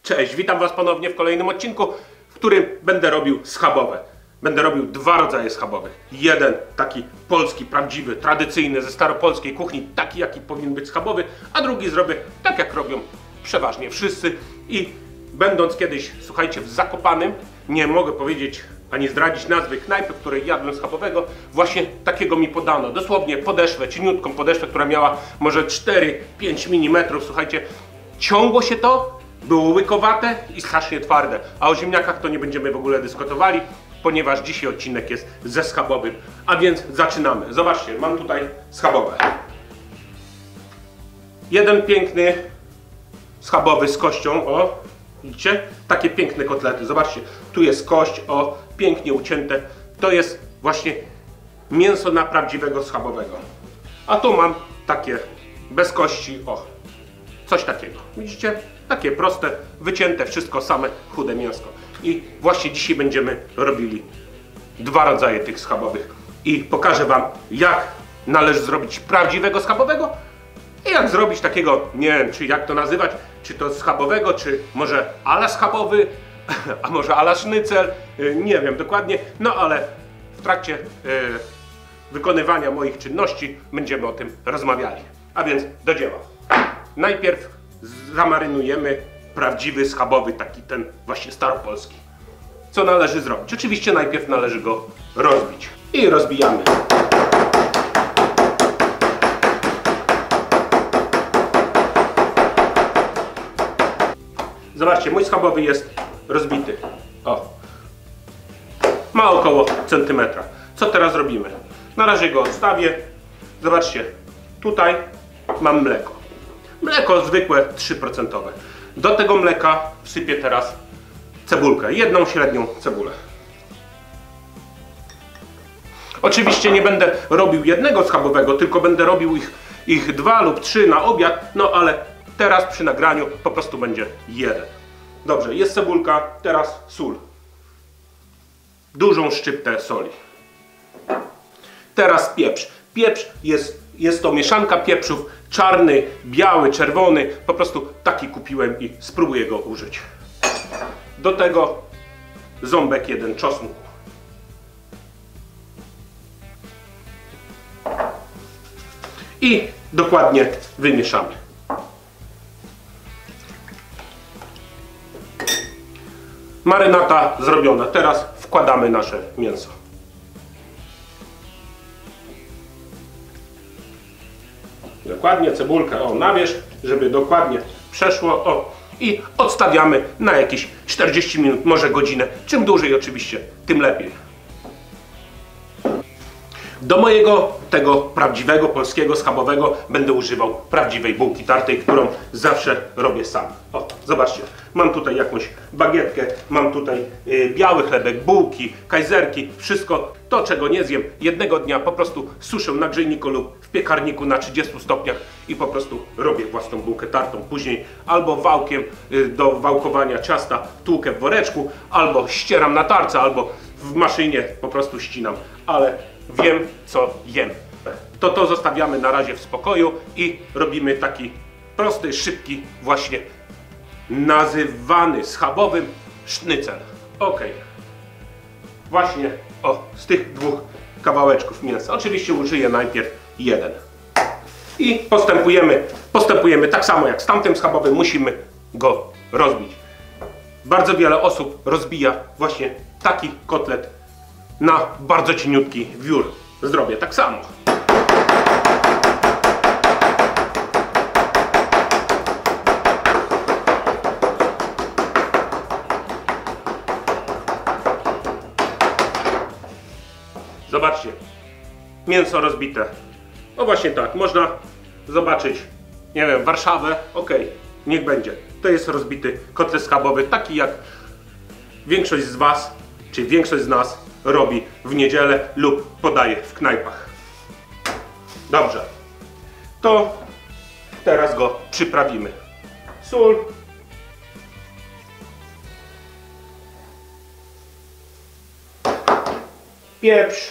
Cześć, witam Was ponownie w kolejnym odcinku, w którym będę robił schabowe. Będę robił dwa rodzaje schabowych. Jeden taki polski, prawdziwy, tradycyjny, ze staropolskiej kuchni, taki jaki powinien być schabowy, a drugi zrobię tak jak robią przeważnie wszyscy. I będąc kiedyś, słuchajcie, w Zakopanem, nie mogę powiedzieć ani zdradzić nazwy knajpy, w której jadłem schabowego, właśnie takiego mi podano. Dosłownie podeszwę, cieniutką podeszwę, która miała może 4-5 mm, słuchajcie, ciągło się to, było łykowate i strasznie twarde. A o ziemniakach to nie będziemy w ogóle dyskutowali, ponieważ dzisiaj odcinek jest ze schabowym. A więc zaczynamy. Zobaczcie, mam tutaj schabowe. Jeden piękny schabowy z kością, o, widzicie? Takie piękne kotlety. Zobaczcie, tu jest kość, o, pięknie ucięte. To jest właśnie mięso na prawdziwego schabowego. A tu mam takie bez kości, o, coś takiego. Widzicie? Takie proste, wycięte, wszystko same, chude mięsko. I właśnie dzisiaj będziemy robili dwa rodzaje tych schabowych. I pokażę Wam, jak należy zrobić prawdziwego schabowego i jak zrobić takiego, nie wiem, czy jak to nazywać, czy to schabowego, czy może ala schabowy, a może ala sznycel, nie wiem dokładnie, no ale w trakcie wykonywania moich czynności będziemy o tym rozmawiali. A więc do dzieła. Najpierw zamarynujemy prawdziwy schabowy, taki ten właśnie staropolski. Co należy zrobić? Oczywiście najpierw należy go rozbić. I rozbijamy. Zobaczcie, mój schabowy jest rozbity. O. Ma około centymetra. Co teraz robimy? Na razie go odstawię. Zobaczcie, tutaj mam mleko. Mleko zwykłe 3%. Do tego mleka wsypię teraz cebulkę. Jedną średnią cebulę. Oczywiście nie będę robił jednego schabowego, tylko będę robił ich 2 lub 3 na obiad. No ale teraz przy nagraniu po prostu będzie jeden. Dobrze, jest cebulka, teraz sól. Dużą szczyptę soli. Teraz pieprz. Pieprz jest to mieszanka pieprzów. Czarny, biały, czerwony. Po prostu taki kupiłem i spróbuję go użyć. Do tego ząbek jeden czosnku. I dokładnie wymieszamy. Marynata zrobiona. Teraz wkładamy nasze mięso. Dokładnie cebulkę, o, na wierzch, żeby dokładnie przeszło, o, i odstawiamy na jakieś 40 minut, może godzinę. Czym dłużej oczywiście, tym lepiej. Do mojego tego prawdziwego polskiego schabowego będę używał prawdziwej bułki tartej, którą zawsze robię sam. O, zobaczcie, mam tutaj jakąś bagietkę, mam tutaj biały chlebek, bułki, kajzerki, wszystko to, czego nie zjem. Jednego dnia po prostu suszę na grzejniku lub w piekarniku na 30 stopniach i po prostu robię własną bułkę tartą. Później albo wałkiem do wałkowania ciasta tłukę w woreczku, albo ścieram na tarce, albo w maszynie po prostu ścinam. Ale wiem, co jem. To zostawiamy na razie w spokoju i robimy taki prosty, szybki, właśnie nazywany schabowym sznycel. Ok. Właśnie z tych dwóch kawałeczków mięsa. Oczywiście użyję najpierw jeden. I postępujemy tak samo jak z tamtym schabowym. Musimy go rozbić. Bardzo wiele osób rozbija właśnie taki kotlet na bardzo cieniutki wiór. Zrobię tak samo. Zobaczcie, mięso rozbite. No właśnie tak, można zobaczyć, nie wiem, Warszawę, ok, niech będzie. To jest rozbity kotlet schabowy, taki jak większość z Was, czy większość z nas robi w niedzielę lub podaje w knajpach. Dobrze, to teraz go przyprawimy. Sól. Pieprz.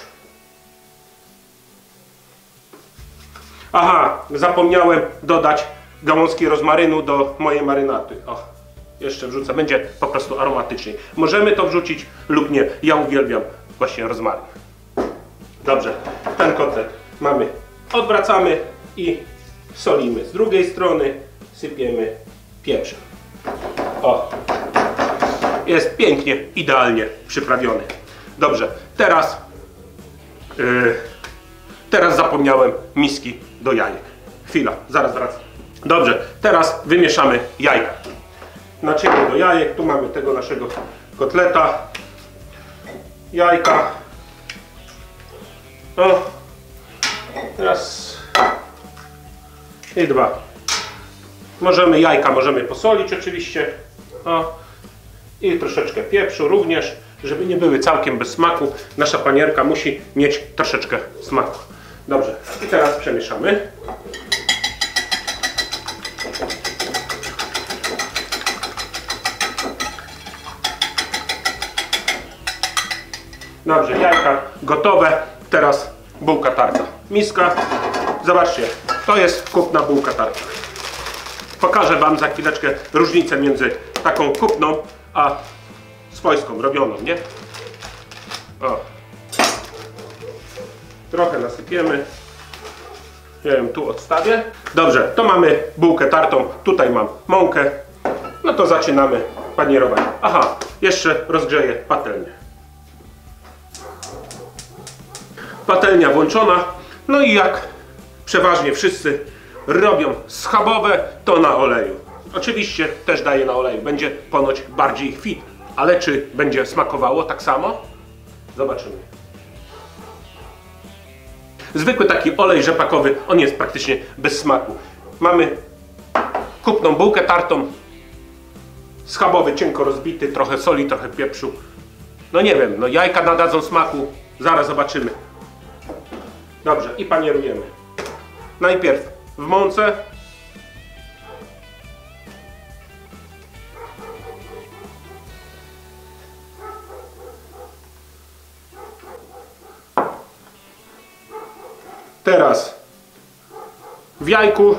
Aha, zapomniałem dodać gałązki rozmarynu do mojej marynaty. O, jeszcze wrzucę, będzie po prostu aromatyczniej. Możemy to wrzucić lub nie. Ja uwielbiam właśnie rozmaryn. Dobrze, ten kotlet mamy, odwracamy i solimy. Z drugiej strony sypiemy pieprzem. O, jest pięknie, idealnie przyprawiony. Dobrze, teraz zapomniałem miski do jajek. Chwila, zaraz wracam. Dobrze, teraz wymieszamy jajka. Naczynie do jajek, tu mamy tego naszego kotleta. Jajka. O, raz i dwa. Jajka możemy posolić oczywiście. O, i troszeczkę pieprzu również, żeby nie były całkiem bez smaku. Nasza panierka musi mieć troszeczkę smaku. Dobrze, i teraz przemieszamy. Dobrze, jajka gotowe. Teraz bułka tarta. Miska. Zobaczcie, to jest kupna bułka tarta. Pokażę Wam za chwileczkę różnicę między taką kupną a swojską, robioną, nie? O. Trochę nasypiemy. Ja ją tu odstawię. Dobrze, to mamy bułkę tartą. Tutaj mam mąkę. No to zaczynamy panierować. Aha, jeszcze rozgrzeję patelnię. Patelnia włączona. No i jak przeważnie wszyscy robią schabowe, to na oleju. Oczywiście też daję na oleju. Będzie ponoć bardziej fit. Ale czy będzie smakowało tak samo? Zobaczymy. Zwykły taki olej rzepakowy, on jest praktycznie bez smaku. Mamy kupną bułkę tartą. Schabowy cienko rozbity, trochę soli, trochę pieprzu. No nie wiem, no jajka nadadzą smaku. Zaraz zobaczymy. Dobrze, i panierujemy. Najpierw w mące. Teraz w jajku.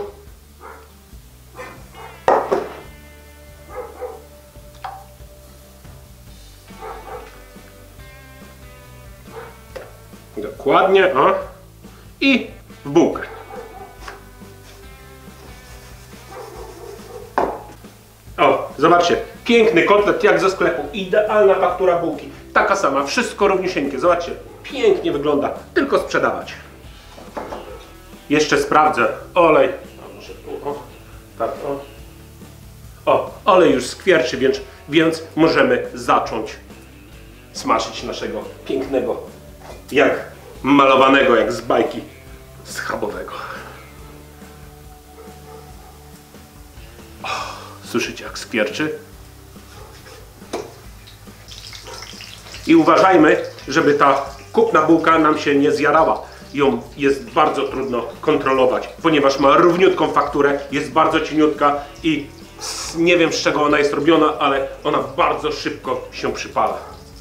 Dokładnie, o. I w bułkę. O, zobaczcie, piękny kotlet jak ze sklepu, idealna faktura bułki, taka sama, wszystko równiusieńkie, zobaczcie, pięknie wygląda, tylko sprzedawać. Jeszcze sprawdzę olej, może tu, o, tak, o, olej już skwierczy, więc możemy zacząć smażyć naszego pięknego, jak malowanego, jak z bajki schabowego. Słyszycie, jak skwierczy? I uważajmy, żeby ta kupna bułka nam się nie zjarała. Ją jest bardzo trudno kontrolować, ponieważ ma równiutką fakturę, jest bardzo cieniutka i nie wiem, z czego ona jest robiona, ale ona bardzo szybko się przypala.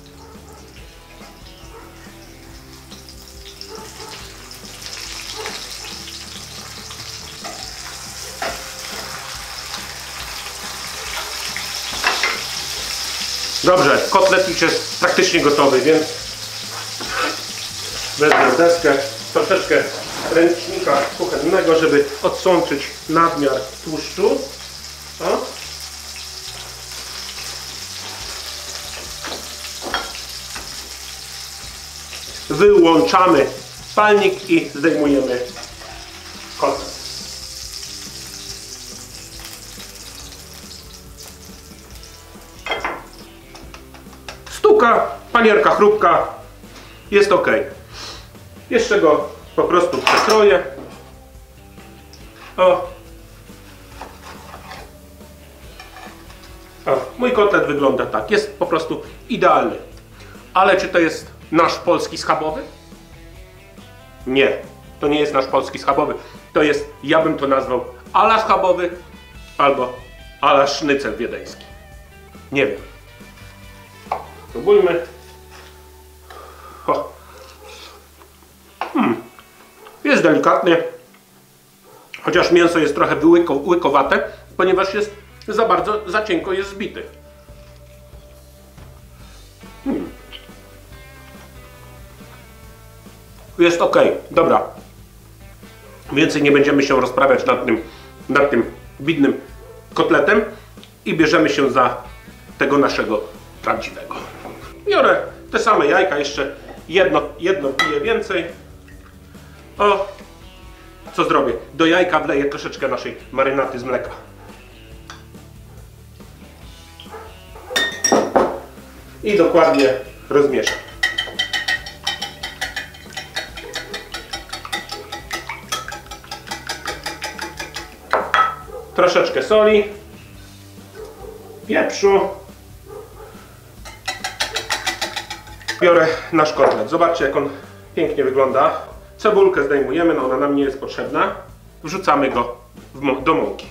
Dobrze, kotlet już jest praktycznie gotowy, więc wezmę deskę, troszeczkę ręcznika kuchennego, żeby odsączyć nadmiar tłuszczu. O. Wyłączamy palnik i zdejmujemy kotlet. Stuka, panierka chrupka, jest ok. Jeszcze go po prostu przekroję. O, mój kotlet wygląda tak, jest po prostu idealny. Ale czy to jest nasz polski schabowy? Nie, to nie jest nasz polski schabowy. To jest, ja bym to nazwał a la schabowy albo a la sznycel wiedeński. Nie wiem. Spróbujmy. Jest delikatny, chociaż mięso jest trochę łykowate, ponieważ jest za cienko jest zbity. Jest ok, dobra. Więcej nie będziemy się rozprawiać nad tym widnym kotletem i bierzemy się za tego naszego prawdziwego. Biorę te same jajka, jeszcze jedno piję więcej. O, co zrobię? Do jajka wleję troszeczkę naszej marynaty z mleka. I dokładnie rozmieszam. Troszeczkę soli, pieprzu. Biorę nasz kotlet. Zobaczcie, jak on pięknie wygląda. Cebulkę zdejmujemy, no ona nam nie jest potrzebna. Wrzucamy go do mąki.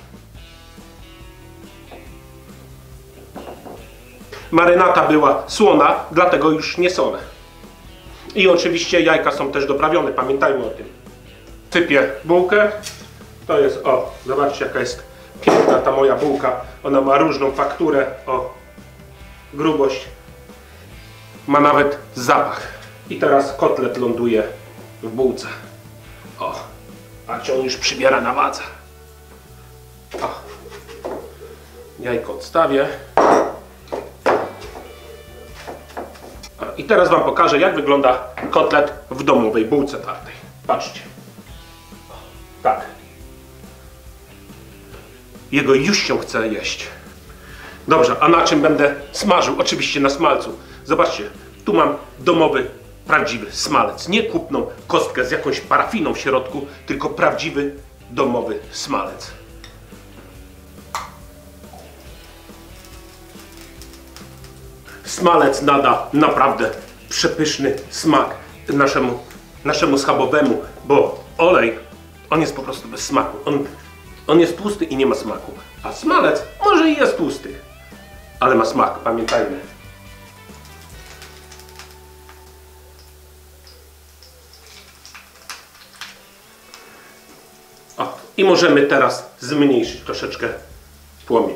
Marynata była słona, dlatego już nie solę. I oczywiście jajka są też doprawione, pamiętajmy o tym. Sypię bułkę. To jest, o, zobaczcie, jaka jest piękna ta moja bułka. Ona ma różną fakturę, o, grubość. Ma nawet zapach. I teraz kotlet ląduje w bułce. O, a on już przybiera na wadze. O, jajko odstawię. I teraz wam pokażę, jak wygląda kotlet w domowej bułce tartej. Patrzcie. Tak. Jego już się chce jeść. Dobrze, a na czym będę smażył? Oczywiście na smalcu. Zobaczcie, tu mam domowy, prawdziwy smalec. Nie kupną kostkę z jakąś parafiną w środku, tylko prawdziwy, domowy smalec. Smalec nada naprawdę przepyszny smak naszemu schabowemu, bo olej, on jest po prostu bez smaku. On jest tłusty i nie ma smaku. A smalec może i jest tłusty, ale ma smak, pamiętajmy. O, i możemy teraz zmniejszyć troszeczkę płomień.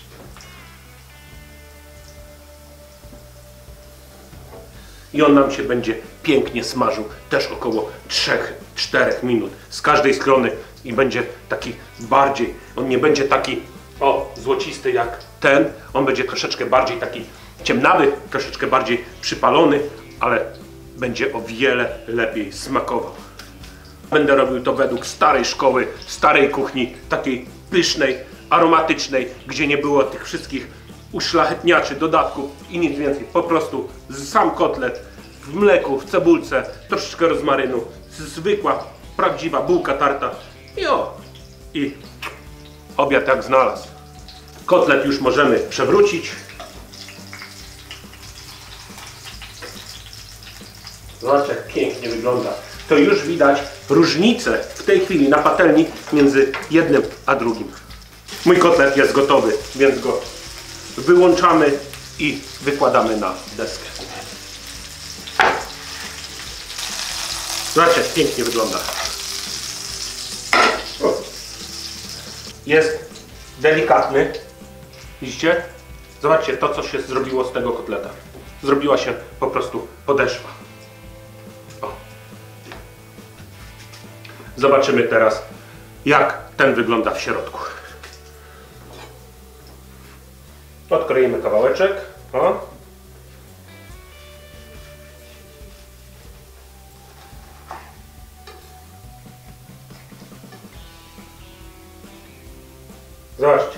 I on nam się będzie pięknie smażył, też około 3-4 minut z każdej strony i będzie taki bardziej, on nie będzie taki złocisty jak ten, on będzie troszeczkę bardziej taki ciemnawy, troszeczkę bardziej przypalony, ale będzie o wiele lepiej smakował. Będę robił to według starej szkoły, starej kuchni, takiej pysznej, aromatycznej, gdzie nie było tych wszystkich uszlachetniaczy, dodatków i nic więcej. Po prostu sam kotlet w mleku, w cebulce, troszeczkę rozmarynu, zwykła, prawdziwa bułka tarta i obiad jak znalazł. Kotlet już możemy przewrócić. Zobaczcie, jak pięknie wygląda. To już widać różnicę w tej chwili na patelni między jednym a drugim. Mój kotlet jest gotowy, więc go wyłączamy i wykładamy na deskę. Zobaczcie, jak pięknie wygląda. Jest delikatny. Widzicie? Zobaczcie to, co się zrobiło z tego kotleta. Zrobiła się po prostu podeszwa. Zobaczymy teraz, jak ten wygląda w środku. Odkroimy kawałeczek. O. Zobaczcie.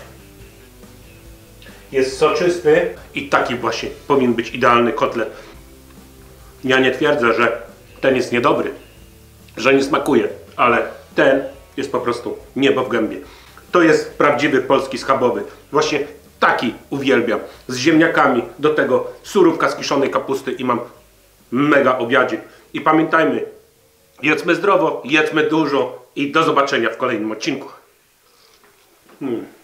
Jest soczysty i taki właśnie powinien być idealny kotlet. Ja nie twierdzę, że ten jest niedobry, że nie smakuje, ale ten jest po prostu niebo w gębie. To jest prawdziwy polski schabowy. Właśnie taki uwielbiam. Z ziemniakami, do tego surówka z kiszonej kapusty i mam mega obiadzik. I pamiętajmy, jedzmy zdrowo, jedzmy dużo i do zobaczenia w kolejnym odcinku.